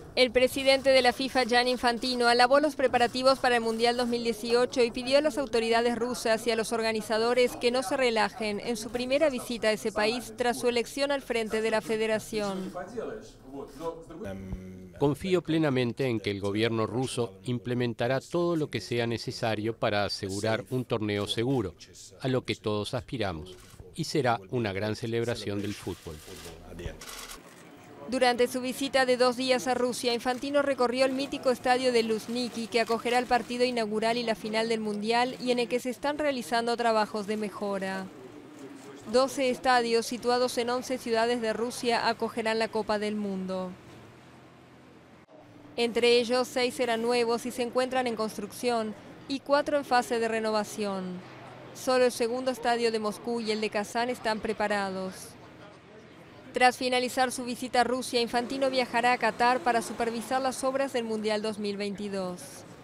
El presidente de la FIFA, Gianni Infantino, alabó los preparativos para el Mundial 2018 y pidió a las autoridades rusas y a los organizadores que no se relajen en su primera visita a ese país tras su elección al frente de la federación. Confío plenamente en que el gobierno ruso implementará todo lo que sea necesario para asegurar un torneo seguro, a lo que todos aspiramos, y será una gran celebración del fútbol. Durante su visita de 2 días a Rusia, Infantino recorrió el mítico estadio de Luzhniki, que acogerá el partido inaugural y la final del Mundial y en el que se están realizando trabajos de mejora. 12 estadios situados en 11 ciudades de Rusia acogerán la Copa del Mundo. Entre ellos, 6 serán nuevos y se encuentran en construcción y 4 en fase de renovación. Solo el segundo estadio de Moscú y el de Kazán están preparados. Tras finalizar su visita a Rusia, Infantino viajará a Qatar para supervisar las obras del Mundial 2022.